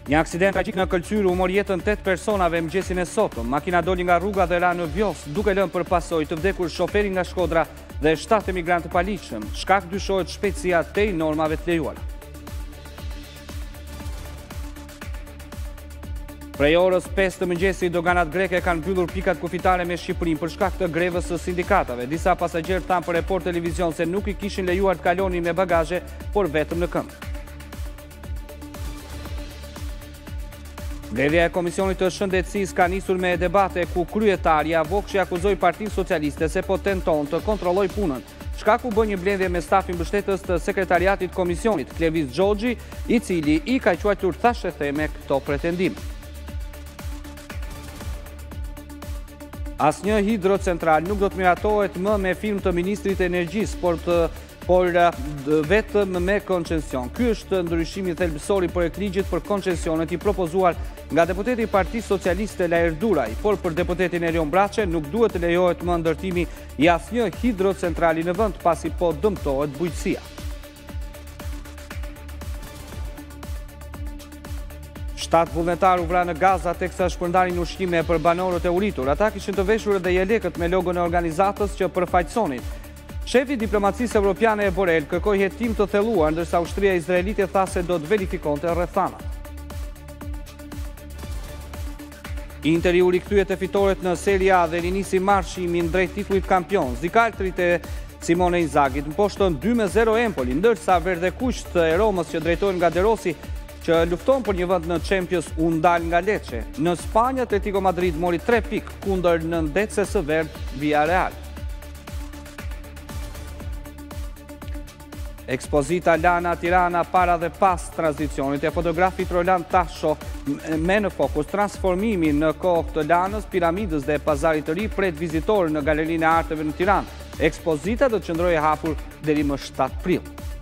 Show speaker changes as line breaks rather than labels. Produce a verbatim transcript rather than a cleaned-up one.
Një aksident tragjik në Këlqyr u mori jetën tetë personave mëngjesin e sotëm. Makina doli nga rruga dhe ra në Vjos, duke lënë përpasoj të vdekur shoferi nga Shkodra dhe shtatë emigrantë të paligjshëm. Shkak dyshohet shpejtësia tej normave të lejuara. Prej orës pesë të mëngjesi, doganat greke kanë mbyllur pikat kufitare me Shqipërinë për shkak të grevës së sindikatave. Disa pasagjerë thanë për Report Televizion se nuk i kishin lejuar të kalonin me bagazhe, por vetëm në këmbë. Mbledhja e Komisionit të Shëndetësisë ka nisur me debate ku kryetaria Vokshi akuzoi Partinë Socialiste se po tenton të kontrolloj punën. Shkaku bë një mbledhje me stafin mbështetës të sekretariatit Komisionit, Klevis Xhoxhi, i cili i ka quajtur thashë theme këto pretendime. Asnjë hidrocentral nuk do të miratohet më me firmë të Ministrit të Energjisë, por të por vetëm me koncesion. Ky është ndryshimi thelbësor i projekt ligjit për koncesionet i propozuar nga deputeti i Partisë Socialiste Lajr Duraj, por për deputetin Erion Braçe nuk duhet të lejohet më ndërtimi i asnjë hidrocentrali në vend pasi po dëmtohet bujqësia. Shtatë vullnetar u vra në Gaza teksa shpërndanin ushqime për banorët e uritur. Ata kishin të veshur edhe jelekët me logon e organizatës që përfaqësonin. Shefi diplomacisë evropiane e Borrell kërkoi hetim të thelluar, ndërsa ushtria izraelite tha se do të verifikonte rrethanat. Interi u rikthyet e fitoret në Serie A dhe rinisi marshimin drejt titullit kampion. Zikaltrit e Simone Inzagit mposhtën dy me zero Empoli, ndërsa verdekuqt e Romës që drejtojnë nga De Rossi që lufton për një vend në Champions u ndal nga Lecce. Në Spanjë Atletico Madrid mori tre pikë kundër nëndecës së verdh Villarreal. Ekspozita Lana Tirana para dhe pas tranzicionit e fotografit Roland Tasho me në fokus transformimin në kohë të Lanës, piramidës dhe pazarit të ri pret vizitorë në Galerinë e Arteve në Tiranë. Ekspozita do të qëndrojë e hapur deri më shtatë prill.